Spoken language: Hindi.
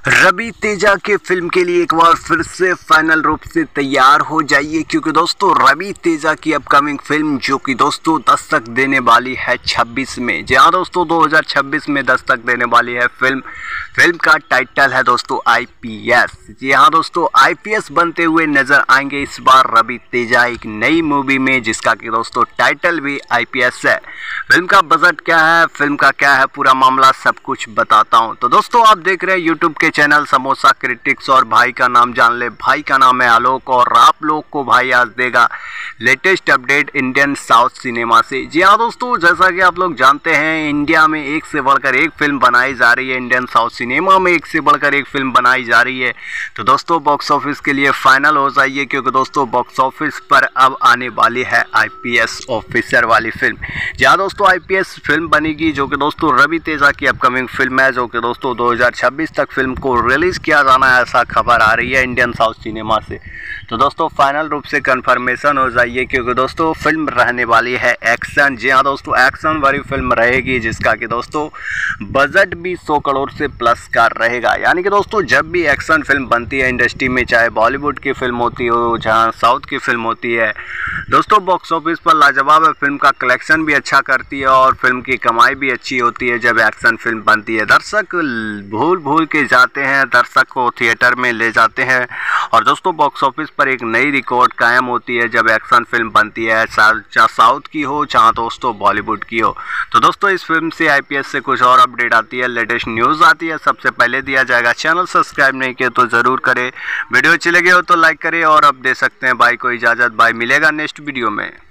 रवि तेजा के फिल्म के लिए एक बार फिर से फाइनल रूप से तैयार हो जाइए, क्योंकि दोस्तों रवि तेजा की अपकमिंग फिल्म जो कि दोस्तों दस्तक देने वाली है 26 में। जी हाँ दोस्तों, 2026 में दस्तक देने वाली है फिल्म का टाइटल है दोस्तों आईपीएस। जी हाँ दोस्तों, आईपीएस बनते हुए नजर आएंगे इस बार रवि तेजा एक नई मूवी में, जिसका कि दोस्तों टाइटल भी आईपीएस है। फिल्म का बजट क्या है, फिल्म का क्या है पूरा मामला, सब कुछ बताता हूँ। तो दोस्तों आप देख रहे हैं यूट्यूब के चैनल समोसा क्रिटिक्स और भाई का नाम जान ले। भाई का नाम है आलोक और आप लोग को भाई आज देगा latest update Indian south cinema से। जी हाँ दोस्तों, जैसा कि आप लोग जानते हैं इंडिया में एक से बढ़कर एक फिल्म बनाई जा रही है, इंडियन साउथ सिनेमा में एक से बढ़कर एक फिल्म बनाई जा रही है। तो दोस्तों बॉक्स ऑफिस के लिए फाइनल हो जाइए, क्योंकि दोस्तों बॉक्स ऑफिस पर अब आने वाली है आईपीएस ऑफिसर वाली फिल्म। जी हाँ दोस्तों, आईपीएस फिल्म बनेगी जो कि दोस्तों रवि तेजा की अपकमिंग फिल्म है, जो कि दोस्तों 2026 तक फिल्म को रिलीज किया जाना है, ऐसा खबर आ रही है इंडियन साउथ सिनेमा से। तो दोस्तों फाइनल रूप से कंफर्मेशन हो जाइए, क्योंकि दोस्तों फिल्म रहने वाली है एक्शन। जी हाँ दोस्तों, एक्शन वाली फिल्म रहेगी, जिसका कि दोस्तों बजट भी 100 करोड़ से प्लस का रहेगा। यानी कि दोस्तों जब भी एक्शन फिल्म बनती है इंडस्ट्री में, चाहे बॉलीवुड की फिल्म होती हो, जहाँ साउथ की फिल्म होती है, दोस्तों बॉक्स ऑफिस पर लाजवाब है। फिल्म का कलेक्शन भी अच्छा करती है और फिल्म की कमाई भी अच्छी होती है जब एक्शन फिल्म बनती है। दर्शक भूल के जाते हैं, दर्शक को थिएटर में ले जाते हैं और दोस्तों बॉक्स ऑफिस पर एक नई रिकॉर्ड कायम होती है जब एक्शन फिल्म बनती है, चाहे साउथ की हो चाहे दोस्तों बॉलीवुड की हो। तो दोस्तों इस फिल्म से आईपीएस से कुछ और अपडेट आती है, लेटेस्ट न्यूज़ आती है, सबसे पहले दिया जाएगा। चैनल सब्सक्राइब नहीं किया तो ज़रूर करें, वीडियो अच्छी लगी हो तो लाइक करें और अब दे सकते हैं भाई को इजाज़त। भाई मिलेगा नेक्स्ट वीडियो में।